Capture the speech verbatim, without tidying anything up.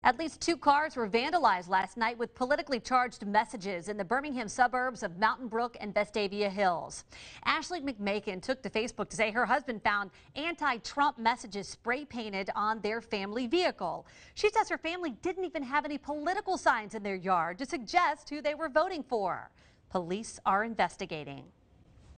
At least two cars were vandalized last night with politically charged messages in the Birmingham suburbs of Mountain Brook and Vestavia Hills. Ashley McMakin took to Facebook to say her husband found anti-Trump messages spray painted on their family vehicle. She says her family didn't even have any political signs in their yard to suggest who they were voting for. Police are investigating.